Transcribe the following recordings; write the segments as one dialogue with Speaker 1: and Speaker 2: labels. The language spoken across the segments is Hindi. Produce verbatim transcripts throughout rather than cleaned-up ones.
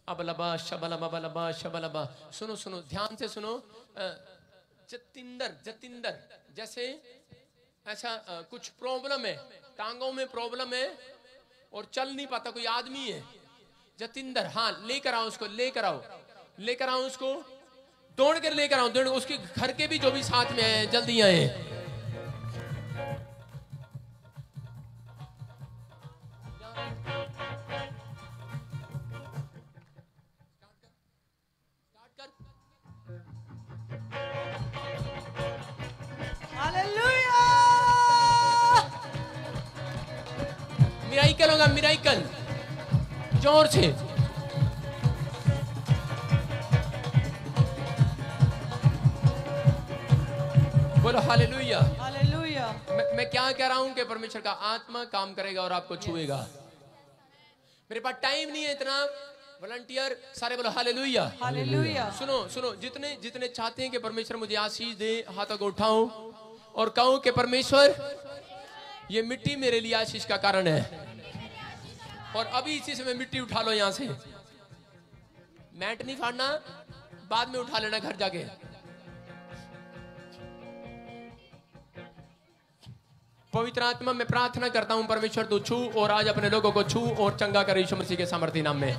Speaker 1: अबलबा शबलबा बलबा शबलबा। सुनो सुनो ध्यान से सुनो। जतिंदर जतिंदर जैसे ऐसा कुछ प्रॉब्लम है, टांगों में प्रॉब्लम है और चल नहीं पाता, कोई आदमी है जतिंदर, हाँ लेकर आओ उसको, लेकर आओ लेकर आओ उसको, दौड़ कर लेकर आओ, दौड़ उसके घर के भी जो भी साथ में आए जल्दी आए। मिराइकल होगा, मिराइकल जोर से। बोलो हालेलुया हालेलुया। मैं, मैं क्या कह रहा हूं कि परमेश्वर का आत्मा काम करेगा और आपको छुएगा। मेरे पास टाइम नहीं है इतना, वॉलंटियर सारे बोलो हालेलुया हालेलुया। सुनो सुनो, जितने जितने चाहते हैं कि परमेश्वर मुझे आशीष दे, हाथों को उठाऊं और कहूं कि परमेश्वर ये मिट्टी मेरे लिए आशीष का कारण है। और अभी इसी समय मिट्टी उठा लो यहां से, मैट नहीं फाड़ना, बाद में उठा लेना घर जाके। पवित्र आत्मा मैं प्रार्थना करता हूं परमेश्वर तू छू और आज अपने लोगों को छू और चंगा कर यीशु मसीह के सामर्थी नाम में।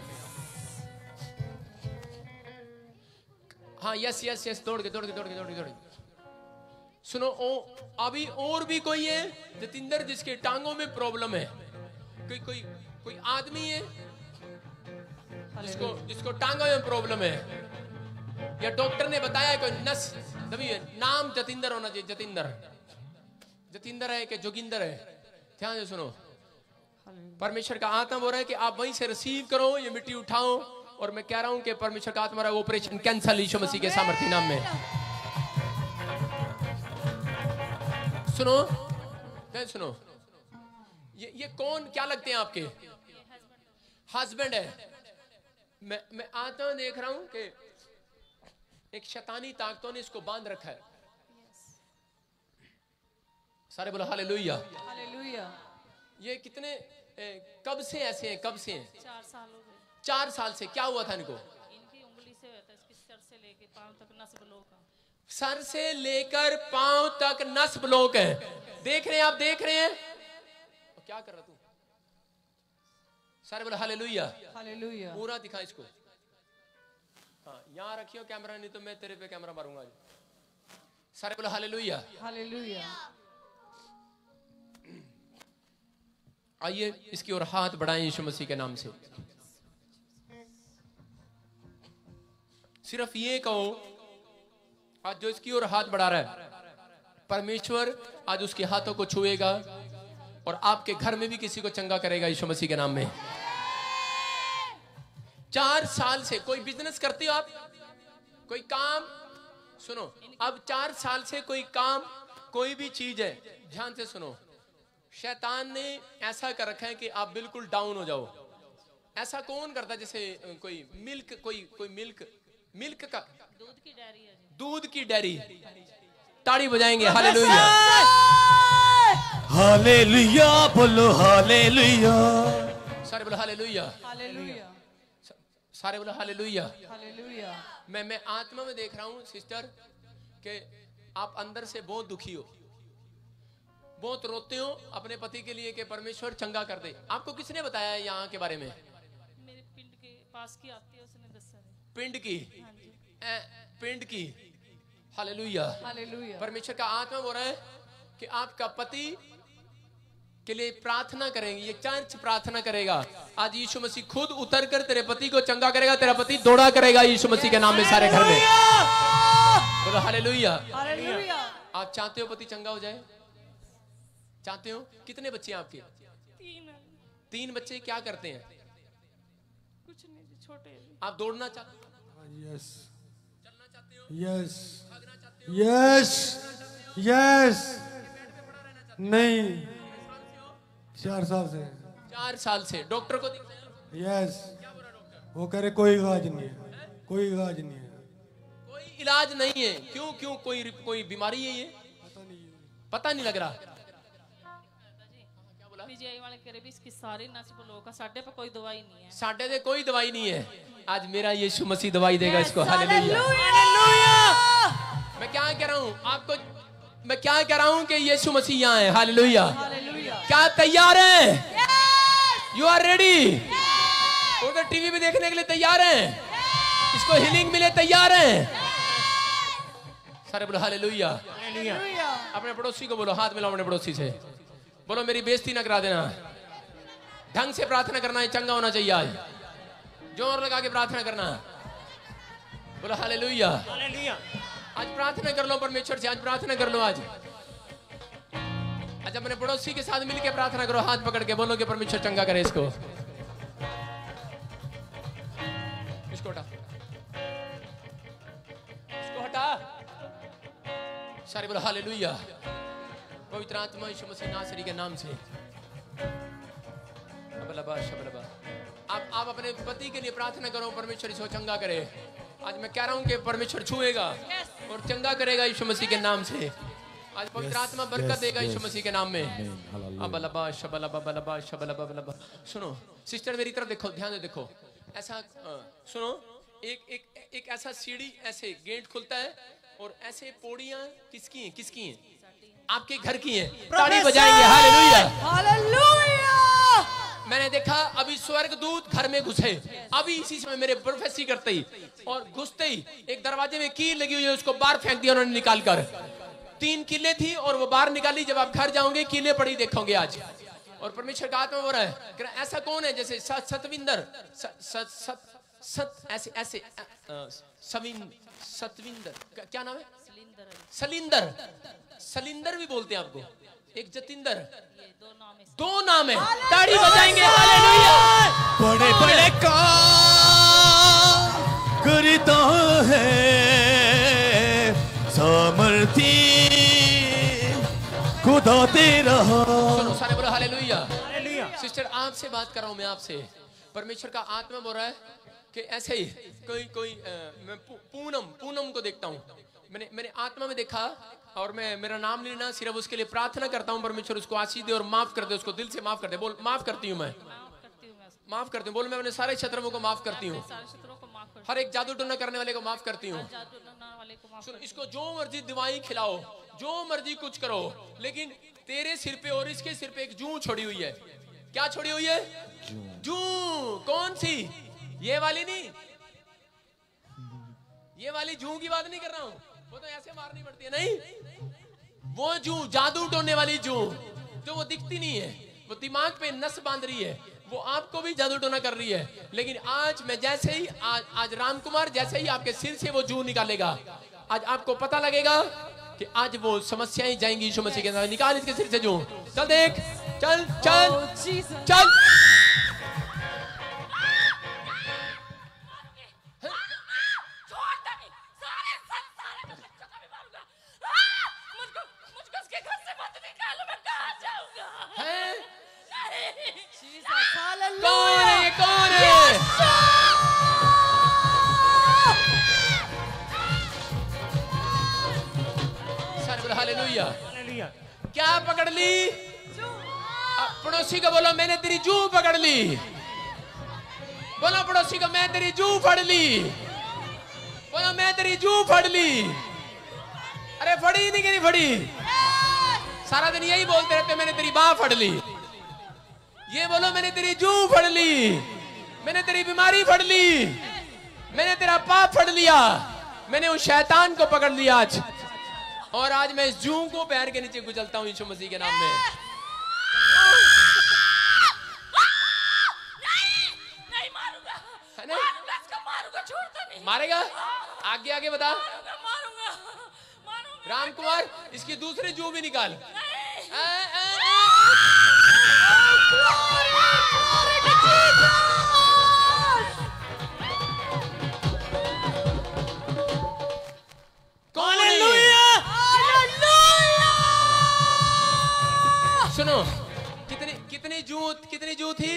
Speaker 1: हाँ यस यस यस, दौड़ के दौड़ के दौड़ के दौड़ के दौड़ के। सुनो ओ, अभी और भी कोई है जतिंदर जिसके टांगों में प्रॉब्लम है, कोई कोई कोई आदमी है जिसको जिसको टांगों में प्रॉब्लम है, या डॉक्टर ने बताया कोई नस दबी है, नाम जतिंदर होना चाहिए, जतिंदर जतिंदर है कि जोगिंदर है। ध्यान से सुनो, परमेश्वर का आत्मा बोल रहा है कि आप वहीं से रिसीव करो, ये मिट्टी उठाओ और मैं कह रहा हूं कि परमेश्वर का आत्मा ऑपरेशन कैंसल यीशु मसीह के सामर्थी नाम में। सुनो ध्यान सुनो, ये ये कौन क्या लगते हैं आपके? हस्बैंड है। मैं मैं आता देख रहा हूं कि एक शैतानी ताकतों ने इसको बांध रखा है। सारे बोलो हालेलुया हालेलुया। ये कितने ए, कब से ऐसे हैं, कब से हैं?
Speaker 2: चार साल हो गए।
Speaker 1: चार साल से क्या हुआ था इनको?
Speaker 2: इनकी उंगली से होता है, इसकी सर से लेके पांव तक नस ब्लॉक है।
Speaker 1: सर से लेकर पांव तक नस ब्लॉक है। देख रहे हैं आप, देख रहे हैं क्या कर रहा तू? सारे बोलो हालेलुया हालेलुया। पूरा दिखा इसको। हाँ यहाँ रखियो कैमरा, नहीं तो मैं तेरे पे कैमरा मारूंगा। सारे बोलो हालेलुया हालेलुया। आइए इसकी ओर हाथ बढ़ाएं यीशु मसीह के नाम से। सिर्फ ये कहो, आज जो इसकी ओर हाथ बढ़ा रहा है परमेश्वर आज उसके हाथों को छुएगा और आपके घर में भी किसी को चंगा करेगा यीशु मसीह के नाम में। चार साल से कोई बिजनेस करते हो आप, कोई काम, सुनो अब चार साल से कोई काम, कोई भी चीज है, ध्यान से सुनो, शैतान ने ऐसा कर रखा है कि आप बिल्कुल डाउन हो जाओ। ऐसा कौन करता? जैसे कोई मिल्क, कोई कोई मिल्क मिल्क का
Speaker 2: दूध की डेयरी है,
Speaker 1: दूध की डेयरी, ताड़ी बजाएंगे हालेलुया
Speaker 3: हालेलुया। बोलो हालेलुया,
Speaker 1: सारे बोलो हालेलुया
Speaker 2: हालेलुया,
Speaker 1: सारे बोलो हालेलुया
Speaker 2: हालेलुया।
Speaker 1: मैं मैं आत्मा में देख रहा हूं सिस्टर कि आप अंदर से बहुत दुखी हो, बहुत रोते हो अपने पति के लिए कि परमेश्वर चंगा कर दे। आपको किसने बताया है यहाँ के बारे में?
Speaker 2: मेरे पिंड के पास की आती है, उसने दसा है।
Speaker 1: पिंड की?
Speaker 2: हाँ जी।
Speaker 1: ए, पिंड की। हालेलुया हालेलुया। परमेश्वर का आत्मा बोल रहा है कि आपका पति के लिए प्रार्थना करेंगे, ये चर्च प्रार्थना करेगा। आज यीशु मसीह खुद उतर कर तेरे पति को चंगा करेगा, तेरा पति दौड़ा करेगा यीशु मसीह के नाम में सारे घर में। बोलो हालेलुया हालेलुया। आप चाहते हो पति चंगा हो जाए? चाहते हो? कितने बच्चे हैं आपके?
Speaker 2: तीन।
Speaker 1: तीन बच्चे। क्या करते हैं?
Speaker 2: कुछ नहीं, छोटे।
Speaker 1: आप दौड़ना चाहते हो?
Speaker 3: यस
Speaker 1: चलना चाहते हो?
Speaker 3: यस
Speaker 1: भागना चाहते हो?
Speaker 3: Yes yes. नहीं, चार साल से।
Speaker 1: चार साल से डॉक्टर को दिखाया?
Speaker 3: यस। वो कह रहे कोई इलाज नहीं है, कोई इलाज नहीं है,
Speaker 1: कोई इलाज नहीं है। क्यों क्यों कोई कोई बीमारी है ये?
Speaker 3: पता नहीं,
Speaker 1: पता नहीं लग रहा।
Speaker 2: पीजीआई वाले कह रहे भी इसकी सारी नस ब्लॉक है, साडे पे कोई दवाई नहीं है।
Speaker 1: साडे दे कोई दवाई नहीं है। आज मेरा यीशु मसीह दवाई देगा इसको। हालेलुया। मैं क्या कह रहा हूँ आपको, मैं क्या कह रहा हूँ कि यीशु मसीह यहाँ है। हालेलुया। क्या तैयार हैं? You are ready? उधर टीवी पे देखने के लिए तैयार हैं? इसको हीलिंग मिले तैयार हैं? सारे बोलो हालेलुया। अपने पड़ोसी को बोलो, हाथ मिलाओ अपने पड़ोसी से, बोलो मेरी बेइज्जती ना करा देना। ढंग से प्रार्थना करना है, चंगा होना चाहिए। आज जोर लगा के प्रार्थना करना। बोलो हालेलुया। आज प्रार्थना कर लो परमेश्वर से, आज प्रार्थना कर लो। आज आज अपने पड़ोसी के साथ मिलकर प्रार्थना करो, हाथ पकड़ के बोलो कि परमेश्वर चंगा करे इसको। इसको हटा, इसको हटा। सारे बोलो हालेलुया। पवित्र आत्मा यीशु मसीह नासरी के नाम से आप आप अपने पति के लिए प्रार्थना करो, परमेश्वर इसको चंगा करे। आज मैं कह रहा हूं कि परमेश्वर छुएगा और चंगा करेगा यीशु मसीह के नाम से। आज पवित्र आत्मा बरकत देगा यीशु मसीह के नाम में। अबलबा शबलबा बलबा शबलबा बलबा। सुनो सिस्टर, मेरी तरफ देखो, ध्यान से देखो। ऐसा सुनो, एक एक एक ऐसा सीढ़ी, ऐसे गेट खुलता है और ऐसे पौड़ियां किसकी हैं? किसकी हैं? आपके घर की हैं। ताली बजाएंगे। हालेलुया, हालेलुया। मैंने देखा अभी स्वर्गदूत घर में घुसे, अभी इसी समय मेरे प्रोफेसी करते ही और घुसते ही एक दरवाजे में कील लगी हुई है, उसको बाहर फेंक दिया उन्होंने निकाल कर। तीन कीलें थी और वो बाहर निकाली। जब आप घर जाओगे कीलें पड़ी देखोगे आज। और परमेश्वर का आत्मा बोल रहा है, ऐसा कौन है जैसे सतविंदर सत ऐसे ऐसे सविन सतविंदर, क्या नाम है? सलिंदर। सलिंदर भी बोलते हैं आपको। एक जतिंदर, दो नाम है। ताड़ी बजाएंगे। हालेलुया।
Speaker 4: बड़े बड़े काम करता है सामर्थी खुदा तेरा।
Speaker 1: सुनो सारे बोलो हालेलुया। सिस्टर आपसे बात कर रहा हूं मैं, आपसे। परमेश्वर का आत्मा बोल रहा है कि ऐसे ही कोई कोई आ, मैं पूनम पूनम को देखता हूँ। मैंने मैंने आत्मा में देखा और मैं मेरा नाम लेना, सिर्फ उसके लिए प्रार्थना करता हूँ। परमेश्वर उसको आशीष दे और माफ कर दे, उसको दिल से माफ कर दे। बोल माफ करती हूँ मैं, माफ करती हूँ। बोल मैं अपने सारे शत्रुओं को माफ करती हूँ, हर एक जादू टोना करने वाले को माफ करती हूँ। सुन, इसको जो मर्जी दवाई खिलाओ, जो मर्जी कुछ करो, लेकिन तेरे सिर पे और इसके सिर पे एक जूं छोड़ी हुई है। क्या छोड़ी हुई है? जूं। कौन सी? ये वाली नहीं, ये वाली जूं की बात नहीं कर रहा हूं, वो तो ऐसे मारनी पड़ती है। नहीं, वो जूं, जादू टोने वाली जूं, जो वो दिखती नहीं है, वो दिमाग पे नस बांध रही है, वो आपको भी जादू टोना कर रही है। लेकिन आज मैं जैसे ही आज आज राम कुमार जैसे ही आपके सिर से वो जूं निकालेगा, आज आपको पता लगेगा कि आज वो समस्याएं जाएंगी यीशु मसीह के नाम। निकाल इसके सिर से जूं। चल देख, चल चल चल। कौन है? कौन है? सर बोलो हालेलुया। क्या पकड़ ली? पड़ोसी को बोलो मैंने तेरी जूं पकड़ ली। बोलो पड़ोसी को मैं तेरी जूं फड़ ली। बोलो मैं तेरी जूं फड़ ली। अरे फड़ी नहीं कि नहीं फड़ी? सारा दिन यही बोलते रहते, मैंने तेरी बाह फड़ ली। ये बोलो मैंने तेरी जूं फड़ ली, मैंने तेरी बीमारी फड़ ली, मैंने तेरा पाप फड़ लिया, मैंने उस शैतान को पकड़ लिया आज। और आज मैं इस जूं को पैर के नीचे कुचलता हूं यीशु मसीह के नाम में।
Speaker 2: नहीं, नहीं मारूंगा,
Speaker 1: है ना?
Speaker 2: मारूंगा, इसको मारूंगा, छोड़ता नहीं।
Speaker 1: मारेगा? आगे आगे बता।
Speaker 2: मारूंगा, मारूंगा, मारूंगा।
Speaker 1: राम कुमार इसकी दूसरी जूं भी निकाल। आ, आ, आ, कौन है? सुनो, कितनी कितनी जू कितनी जू थी?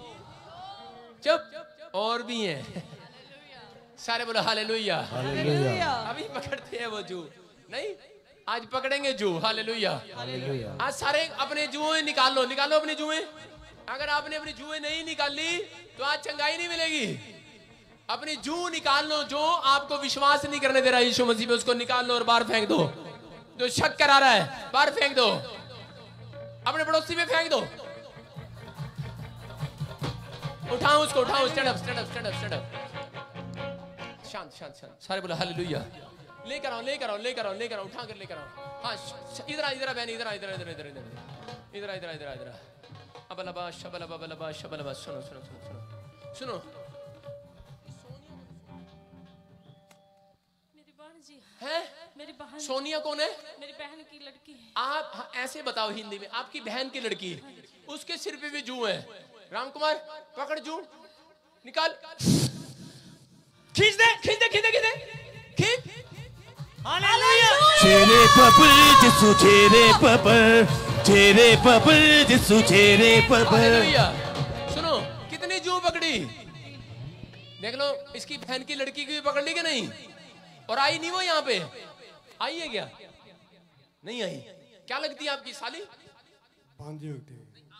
Speaker 1: चुप, और भी हैं। सारे बोलो हालेलुया। अभी पकड़ते हैं वो जू, नहीं आज पकड़ेंगे जू। हालेलुया। आज सारे अपने जुएं निकाल लो, निकालो अपनी जुएं। अगर आपने अपनी जुएं नहीं निकाल ली तो आज चंगाई नहीं मिलेगी। अपनी जू निकाल लो, जो आपको विश्वास नहीं करने दे रहा यीशु मसीह पे, उसको निकाल लो और बाहर फेंक दो। जो शक करा रहा है बाहर फेंक दो, अपने पड़ोसी पे फेंक दो। उठाओ उसको, उठाओ। Stand up, stand up, stand up, stand up. शांत शांत शांत, सारे बोला हालेलुया। लेकर आओ, लेकर आओ, लेकर आओ, लेकर आओ, उठा कर लेकर आओ। हाँ, इधर आ, इधर आ बहन, इधर आ, इधर इधर इधर इधर इधर इधर इधर इधर। अबलबा शबलबा बलबा शबलबा। सुनो सुनो सुनो सुनो सुनो।
Speaker 2: मेरी बहन जी
Speaker 1: है,
Speaker 2: मेरी बहन।
Speaker 1: सोनिया कौन है?
Speaker 2: मेरी बहन की लड़की है।
Speaker 1: आप हाँ, ऐसे बताओ हिंदी में, आपकी बहन की लड़की, उसके सिर पे भी जू है। राम कुमार पकड़ जू, निकाल, खींच दे, खींच दे, खींच दे, खींच दे, खींच।
Speaker 4: चेरे पपर जिसु चेरे पपर, चेरे पपर जिसु चेरे पपर।
Speaker 1: हालेलुया। सुनो कितनी जू पकड़ी, देख लो। इसकी बहन की लड़की की भी पकड़ ली कि नहीं? और आई नहीं वो यहाँ पे? आई है क्या? नहीं आई। क्या लगती है आपकी साली?
Speaker 3: भांजी होती है।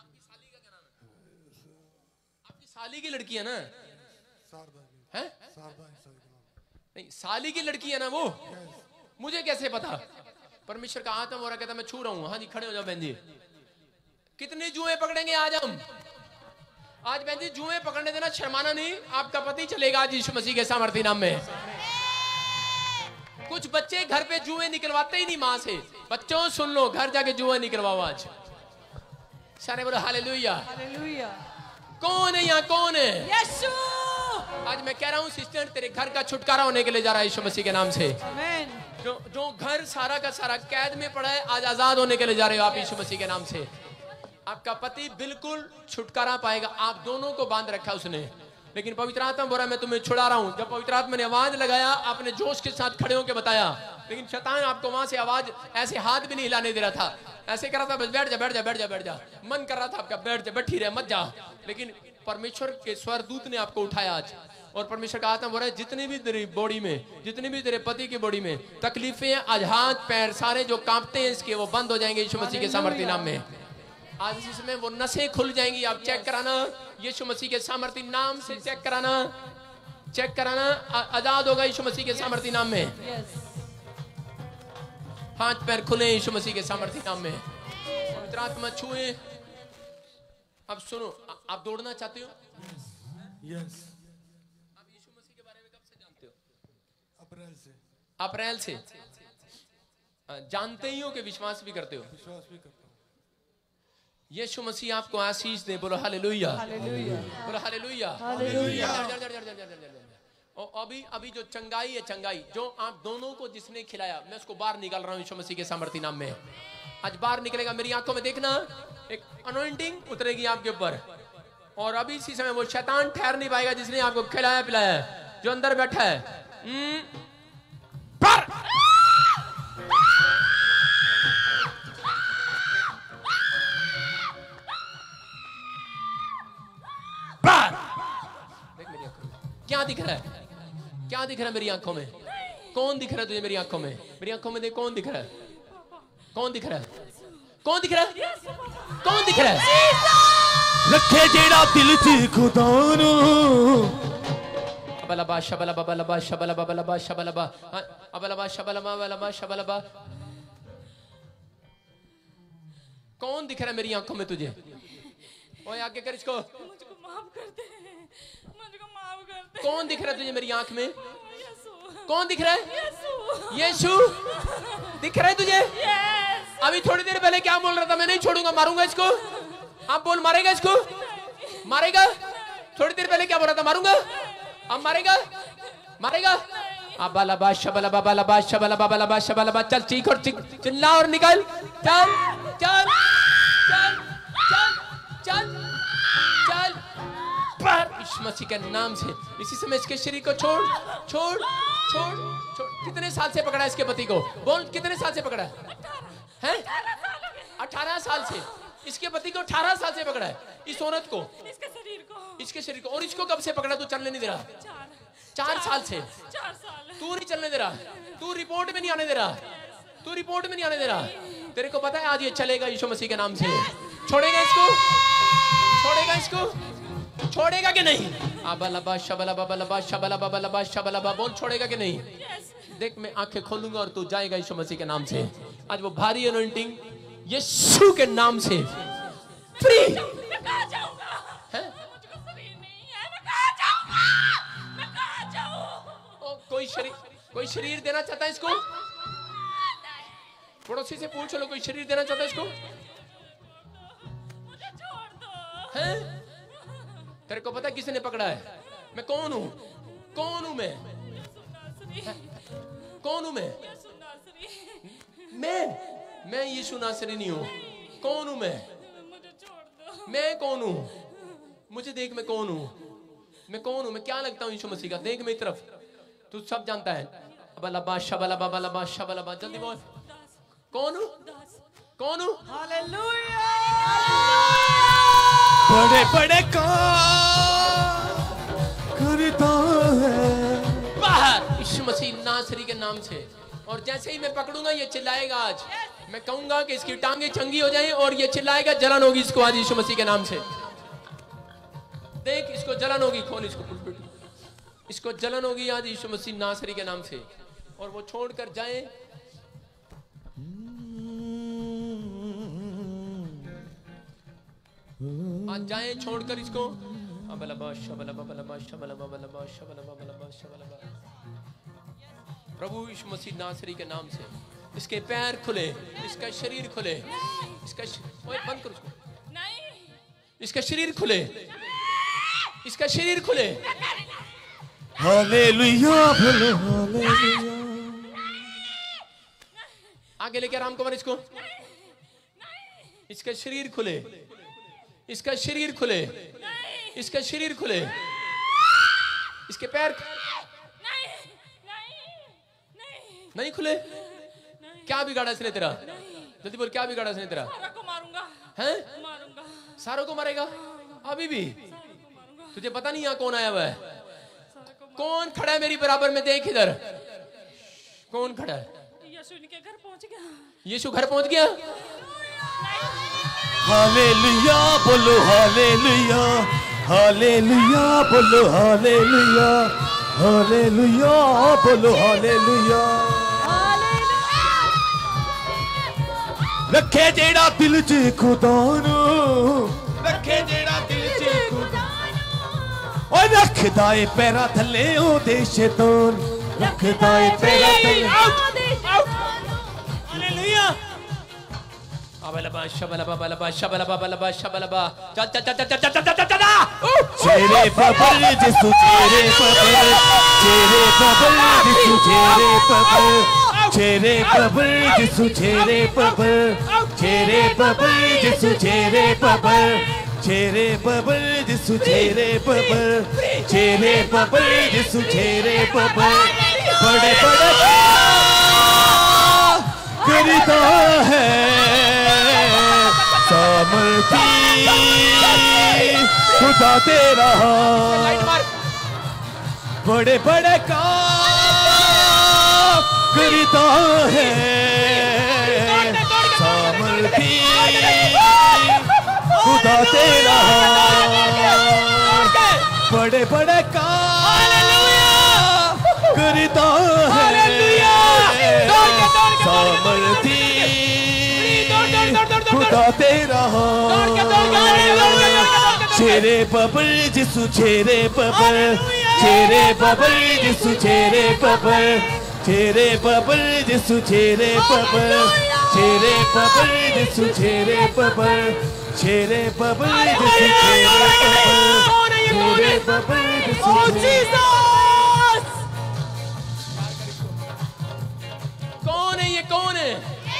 Speaker 1: आपकी साली की लड़की है ना?
Speaker 3: शारदा जी,
Speaker 1: है?
Speaker 3: शारदा ईसा के नाम।
Speaker 1: नहीं, साली की लड़की है ना वो? मुझे कैसे पता? परमेश्वर का आत्मा हो रहा, कहता मैं छू रहा हूँ। हाँ जी, खड़े हो जाओ बहन जी। कितनी जुएं पकड़ेंगे आज हम? आज बहन जी जुएं पकड़ने देना, शर्माना नहीं। आपका पति चलेगा आज यीशु मसीह के सामर्थी नाम में। कुछ बच्चे घर पे जुएं निकलवाते ही नहीं माँ से। बच्चों सुन लो, घर जाके जुएं निकलवाओ आज। सारे बोलो हालेलुया।
Speaker 5: हालेलुया।
Speaker 1: कौन है यहाँ? कौन है?
Speaker 5: यीशु।
Speaker 1: आज मैं कह रहा हूँ सिस्टर, तेरे घर का छुटकारा होने के लिए जा रहा है यीशु मसीह के नाम से।
Speaker 5: आमीन।
Speaker 1: जो जो घर सारा का सारा कैद में पड़ा है, आज आजाद होने के लिए जा रहे हो आप यीशु मसीह के नाम से। आपका पति बिल्कुल छुटकारा पाएगा। आप दोनों को बांध रखा उसने, लेकिन पवित्र आत्मा बोला मैं तुम्हें छुड़ा रहा हूं। जब पवित्र आत्मा ने आवाज लगाया, आपने जोश के साथ खड़े होकर बताया, लेकिन शैतान आपको वहां से आवाज, ऐसे हाथ भी नहीं हिलाने दे रहा था। ऐसे कर रहा था बस बैठ जा, बैठ जा, बैठ जा, बैठ जा। मन कर रहा था आपका बैठ जा, बैठी रहे, मत जा। लेकिन परमेश्वर के स्वर्गदूत ने आपको उठाया आज। और परमेश्वर का आत्मा बोल रहा है, जितनी भी तेरी बॉडी में, जितनी भी तेरे पति की बॉडी में तकलीफें, आज हाथ पैर सारे जो कांपते हैं इसके, वो बंद हो जाएंगे यीशु मसीह के सामर्थी नाम में। आज इसमें वो नसें खुल जाएंगी। आप चेक कराना, यीशु मसीह के सामर्थी नाम से चेक कराना, चेक कराना। आजाद होगा यीशु मसीह के सामर्थी नाम में। हाथ पैर खुले यीशु मसीह के सामर्थी नाम में। पवित्र आत्मा छुए। अब सुनो, आप दौड़ना चाहते हो?
Speaker 3: यस।
Speaker 1: आप यीशु मसीह के बारे में कब से जानते हो?
Speaker 3: अप्रैल से।
Speaker 1: अप्रैल से जानते ही हो कि विश्वास भी करते हो?
Speaker 3: विश्वास भी करता हूँ।
Speaker 1: यीशु मसीह आपको आशीष दे। बोलो हालेलुया,
Speaker 5: हालेलुया,
Speaker 1: बोलो हालेलुया,
Speaker 5: हालेलुया।
Speaker 1: और अभी अभी जो चंगाई है, चंगाई जो आप दोनों को जिसने खिलाया, मैं उसको बाहर निकाल रहा हूँ यीशु मसीह के सामर्थी नाम में। आज बाहर निकलेगा। मेरी आंखों में देखना, एक अनॉइंटिंग उतरेगी आपके ऊपर। और अभी इसी समय वो शैतान ठहर नहीं पाएगा जिसने आपको खिलाया पिलाया है, जो अंदर बैठा है। पर देख मेरी आंखों में क्या दिख रहा है? क्या दिख रहा है मेरी आंखों में? कौन दिख रहा है तुझे मेरी आंखों में? मेरी आंखों में देख, कौन दिख रहा है? कौन दिख रहा है? कौन दिख रहा है? कौन दिख रहा है?
Speaker 4: रखे जेड़ा दिल च खुदा नू।
Speaker 1: अबलबा शबलबा बलबा शबलबा बलबा शबलबा अबलबा शबलबा बलबा शबलबा। कौन दिख रहा है मेरी आंखों में तुझे? ओए आगे कर इसको।
Speaker 2: मुझको माफ कर दे, मुझको माफ कर दे।
Speaker 1: कौन दिख रहा है तुझे मेरी आंख में?
Speaker 2: यीशु।
Speaker 1: कौन दिख रहा है?
Speaker 2: यीशु।
Speaker 1: यीशु दिख रहा है तुझे?
Speaker 2: यस।
Speaker 1: अभी थोड़ी देर पहले क्या बोल रहा था? मैं नहीं छोड़ूंगा, मारूंगा इसको। आप बोल, मारेगा इसको? मारेगा? थोड़ी देर पहले क्या बोल रहा था? मारूंगा। अब मारेगा? मारेगा? अबलबा शबलबा बलबा शबलबा बलबा शबलबा। चल चीख और चीख, चिल्ला और निकल। चल चल चल चल चल चल पर यीशु मसीह के नाम से इसी समय इसके शरीर को छोड़ छोड़ छोड़ छोड़। कितने साल से पकड़ा है इसके पति को? बोल, कितने साल से पकड़ा है? हैं? अठारह साल से इसके पति को अठारह साल से पकड़ा है, इस औरत को,
Speaker 2: इसके शरीर को,
Speaker 1: इसके शरीर को। और इसको कब से पकड़ा? तू चलने नहीं दे रहा।
Speaker 2: चार
Speaker 1: चार साल से
Speaker 2: चार साल
Speaker 1: तू नहीं चलने दे रहा। तू रिपोर्ट में नहीं आने दे रहा। तू रिपोर्ट में नहीं आने दे रहा। तेरे को पता है आज ये चलेगा यीशु मसीह के नाम से। छोड़ेगा इसको? छोड़ेगा इसको? छोड़ेगा कि नहीं? अबलबा शबलबा बलबा शबलबा बलबा शबलबा, बोल छोड़ेगा कि नहीं? देख मैं आंखें खोलूंगा और तू जाएगा यीशु मसीह के नाम से। आज वो भारी अनॉइंटिंग यीशु के नाम से फ्री।
Speaker 2: मैं कहाँ जाऊँगा?
Speaker 1: हैं?
Speaker 2: मुझको शरीर नहीं है, मैं कहाँ जाऊँगा? मैं कहाँ जाऊँ?
Speaker 1: ओ, कोई शरीर कोई शरीर देना चाहता है इसको? पड़ोसी से पूछ लो, कोई शरीर देना चाहता है इसको?
Speaker 2: मुझे छोड़ दो।
Speaker 1: हैं? तेरे को पता किसने पकड़ा है? मैं कौन हूँ? कौन हूँ मैं? कौन हूँ मैं? मैं मैं यीशु नासरी नहीं हूँ। कौन हूँ मैं?
Speaker 2: मुझे छोड़ दो।
Speaker 1: मैं कौन हूँ? मुझे देख, मैं कौन हूँ? मैं कौन हूँ? मैं क्या लगता हूँ यीशु मसीह का? देख मेरी तरफ, तू सब जानता है। बलबा शबलबा बलबा शबलबा, जल्दी बोल। कौन हूँ? कौन हूँ?
Speaker 4: बड़े बड़े काम करता है
Speaker 1: बाहर यीशु मसीह नासरी के नाम से। और जैसे ही मैं पकड़ूंगा ये चिल्लाएगा। आज मैं कहूंगा कि इसकी टांगे चंगी हो जाएं और ये चिल्लाएगा, जलन होगी इसको आज यीशु मसीह के नाम से। देख इसको जलन होगी, खोल इसको, इसको जलन होगी आज यीशु मसीह नासरी के नाम से। और वो छोड़कर जाए। आज जाए छोड़कर इसको। अबलबा शबलबा बलबा शबलबा बलबा शबलबा बलबा शबलबा। प्रभु यीशु मसीह नासरी के नाम से इसके पैर खुले, इसका शरीर खुले, इसका श... ओए बंद करो इसको।
Speaker 2: नहीं।
Speaker 1: इसका शरीर खुले, इसका शरीर खुले।
Speaker 4: हालेलुया बोलो हालेलुया।
Speaker 1: आगे लेके आराम कमर इसको। इसका शरीर खुले, इसका शरीर खुले, इसका शरीर खुले, इसके पैर
Speaker 2: नहीं, नहीं, नहीं,
Speaker 1: नहीं खुले। क्या बिगाड़ा इसने तेरा? जल्दी बोल, क्या बिगाड़ा इसने तेरा?
Speaker 2: सारा को मारूंगा।
Speaker 1: हैं?
Speaker 2: मारूंगा।
Speaker 1: सारों को मारेगा? अभी भी तुझे पता नहीं यहाँ कौन आया हुआ है? कौन खड़ा है मेरी बराबर में? देख इधर, कौन खड़ा है?
Speaker 2: यीशु इनके घर पहुंच गया।
Speaker 1: यीशु घर पहुंच गया।
Speaker 4: हालेलुया बोलो हालेलुया। हालेलुया बोलो हालेलुया। हालेलुया बोलो हालेलुया। रखे जेड़ा दिल च खुदा नू, रखे जेड़ा दिल च खुदा नू, ओए रखदा ए पैरां थल्ले ओ देश तोन, रखदा ए पैरां थल्ले। हालेलुया।
Speaker 1: अबलबा शबलबा बलबा शबलबा बलबा शबलबा। चल चल चल चल चल चल चल चल।
Speaker 4: चेरे बबल जिसु चेरे बबल, चेरे बबल जिसु चेरे बबल, चेरे बबल जिसु चेरे बबल, चेरे बबल जिसु चेरे बबल, चेरे बबल जिसु चेरे बबल, चेरे बबल जिसु चेरे बबल। बड़े बड़े करता है सामर्थी खुदा तेरा। बड़े बड़े काम करता है सामर्थी खुदा तेरा। बड़े बड़े काम करता है सामर्थी खुदा तेरा। चेरे बबल जिसु चेरे बबल, चेरे बबल जिसु चेरे बबल, चेरे बबल जिसु चेरे बबल, चेरे बबल जिसु चेरे बबल, चेरे बबल जिसु चेरे बबल, चेरे बबल जिसु चेरे।
Speaker 1: कौन है ये? कौन है?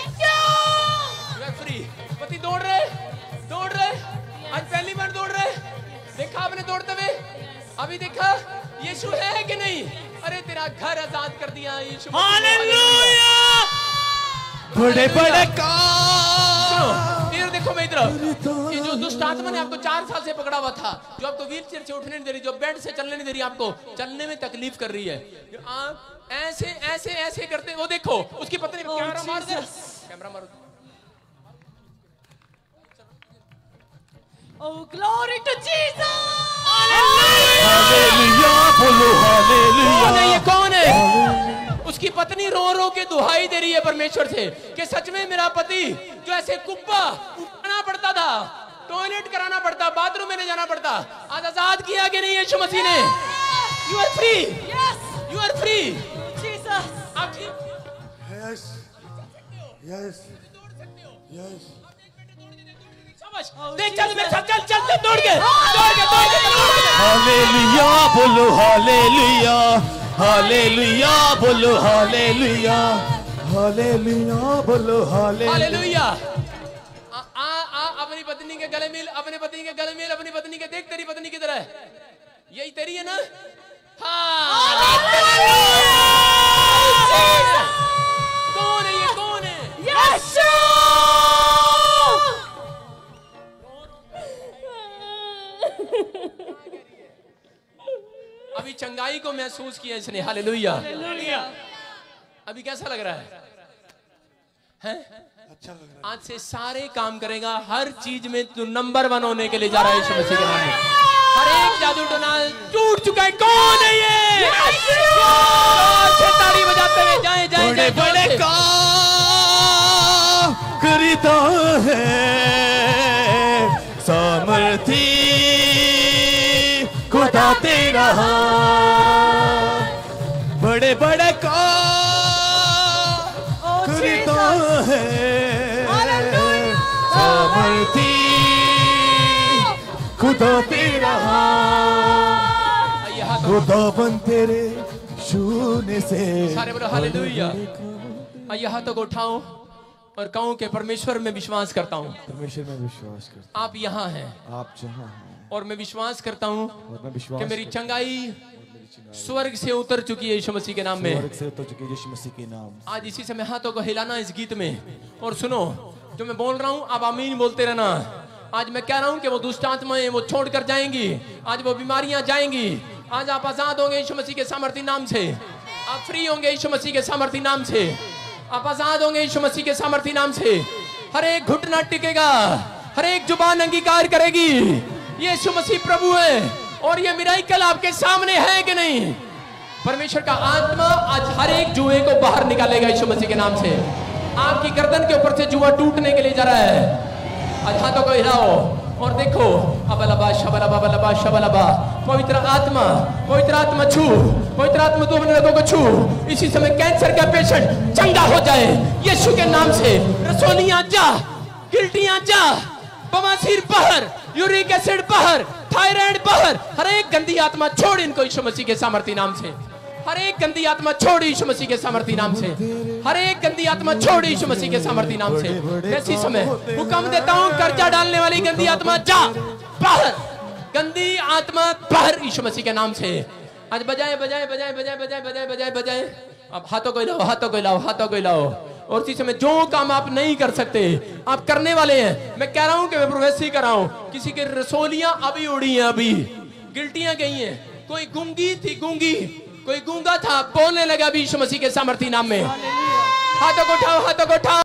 Speaker 1: रेफरी पति दौड़ रहे, दौड़ रहे। आज पहली बार दौड़ रहे। देखा आपने दौड़ते हुए? अभी देखा यीशु है कि नहीं? अरे तेरा घर आजाद कर दिया यीशु।
Speaker 4: हालेलुया। बड़े बड़े काम।
Speaker 1: इधर देखो, मैं इधर। ये जो दुष्ट आत्मा ने आपको चार साल से पकड़ा हुआ था, जो आपको व्हील चेयर से उठने नहीं दे रही, जो बेड से चलने नहीं दे रही, आपको चलने में तकलीफ कर रही है, जो आप ऐसे ऐसे ऐसे करते, वो देखो उसकी पत्नी। कैमरा मार दे, कैमरा मारो।
Speaker 2: Oh, glory to Jesus!
Speaker 4: हालेलुया बोलो हालेलुया।
Speaker 1: कौन है ये, कौन है? उसकी पत्नी रो रो के दुहाई दे रही है परमेश्वर से कि सच में मेरा पति जो ऐसे कुब्बा कराना पड़ता था, टॉयलेट कराना पड़ता, बाथरूम में ले जाना पड़ता, आज आजाद किया कि नहीं यीशु मसीह ने? You are free, you are free. आप ठीक?
Speaker 3: Yes yes yes.
Speaker 1: समझ देख, चल मैं चल चल चल चल दौड़ के दौड़ के दौड़ के दौड़ के।
Speaker 4: हालेलुया बोलो हालेलुया, हालेलुया बोलो हालेलुया, हालेलुया बोलो हालेलुया।
Speaker 1: हालेलुया। आ आ आ अपनी पत्नी के गले मिल, अपने पति के गले मिल, अपनी पत्नी के देख, तेरी पत्नी किधर है? यही तेरी है ना? हाँ। कौन है ये, कौन है?
Speaker 2: यीशु।
Speaker 1: अभी चंगाई को महसूस किया इसने। हालेलुया। अभी कैसा लग रहा है? हैं?
Speaker 3: अच्छा लग रहा
Speaker 1: आज से सारे काम करेगा, हर चीज में तू नंबर वन होने के लिए जा रहा है यीशु मसीह के नाम में। हर एक जादू टोना टूट चुका है। कौन है ये? अच्छे ताली बजाते हुए जाए जाए
Speaker 4: बड़े बड़े काम करता है सामर्थी खुदा तेरा, बड़े बड़े काम करता है सामर्थी खुदा तेरा, खुदाबंद तेरे छूने से।
Speaker 1: सारे बोलो हालेलुया। आइए हाथों को उठाओ और कहूं कि परमेश्वर में विश्वास करता हूं।
Speaker 3: परमेश्वर में विश्वास करता
Speaker 1: आप यहाँ हैं
Speaker 3: आप जहाँ हैं
Speaker 1: और मैं विश्वास करता हूं
Speaker 3: और मैं विश्वास
Speaker 1: कि मेरी
Speaker 3: करता
Speaker 1: चंगाई स्वर्ग से उतर चुकी है यीशु मसीह के नाम
Speaker 3: हूं,
Speaker 1: में।
Speaker 3: स्वर्ग से उतर चुके यीशु मसीह के नाम।
Speaker 1: आज इसी समय हाथों को हिलाना इस गीत में, और सुनो जो मैं बोल रहा हूं आप आमीन बोलते रहना। आज मैं कह रहा हूं कि वो दुष्ट आत्माएं वो छोड़ कर जाएंगी, आज वो बीमारियां जाएंगी, आज आप आजाद होंगे यीशु मसीह के सामर्थी नाम से। आप फ्री होंगे यीशु मसीह के सामर्थी नाम से। आप आजाद होंगे यीशु मसीह के सामर्थी नाम से। हर एक घुटना टिकेगा, हर एक जुबान अंगीकार करेगी यीशु मसीह प्रभु है। और ये मिराकल आपके सामने है कि नहीं? परमेश्वर का आत्मा आज हर एक जुए को बाहर निकालेगा यीशु मसीह के नाम से। आपकी गर्दन के ऊपर से जुआ टूटने के लिए जा रहा है। आज हाथों को हिलाओ और देखो, अबलबा शबलबा बलबा शबलबा। पवित्र आत्मा, पवित्र आत्मा छू, पवित्र आत्मा तू अपने लोगों को छू। इसी समय कैंसर का पेशेंट चंगा हो जाए यीशु के नाम से। रसोलियां जा, गिल्टियां जा, बवासीर बाहर, यूरिक एसिड बाहर, थायराइड बाहर। हर एक गंदी आत्मा छोड़ इनको यीशु मसीह के सामर्थी नाम से। हर एक गंदी आत्मा छोड़ यीशु मसीह के सामर्थी नाम से। हर एक गंदी आत्मा छोड़ यीशु मसीह के सामर्थी नाम से। इसी समय हुक्म देता हूं, कर्जा डालने वाली गंदी आत्मा जा बाहर, गंदी आत्मा बाहर यीशु मसीह के नाम से। आज बजाए बजाए बजाए बजाए बजाए बजाए बजाए बजाए। अब हाथों को हिलाओ, हाथों को हिलाओ, हाथों को हिलाओ। और इसी समय जो काम आप नहीं कर सकते आप करने वाले हैं। मैं कह रहा हूं कि मैं प्रोफेसी कर रहा हूं, किसी की रसोलियां अभी उड़ी हैं, अभी गिल्टियां गई हैं। कोई गूंगी थी, गूंगी, कोई गूंगा था, बोलने लगा भी यीशु मसीह के सामर्थी नाम में। हाथों को उठाओ, हाथों को उठाओ।